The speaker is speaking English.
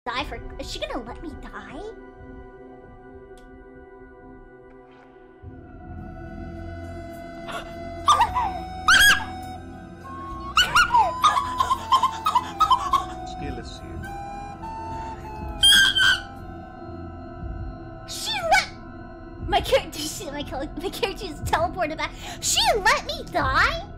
Die for... Is she gonna let me die? Still assume. She let... My character is teleported back. She let me die?